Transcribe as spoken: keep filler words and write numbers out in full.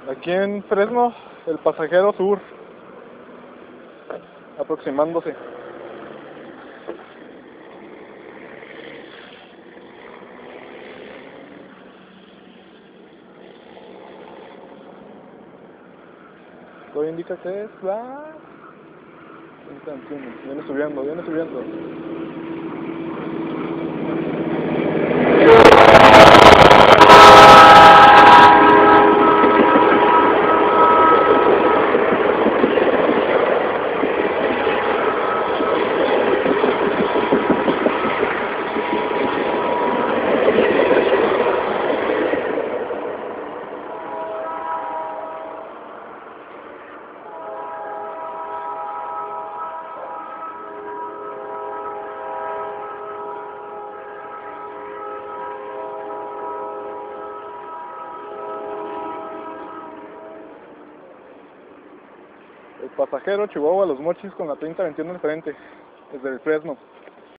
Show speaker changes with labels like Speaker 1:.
Speaker 1: Aquí en Fresno, el pasajero sur, aproximándose. Todo indica que es la... Viene subiendo, viene subiendo. El pasajero Chihuahua Los Mochis con la treinta veintiuno al frente, desde el Fresno.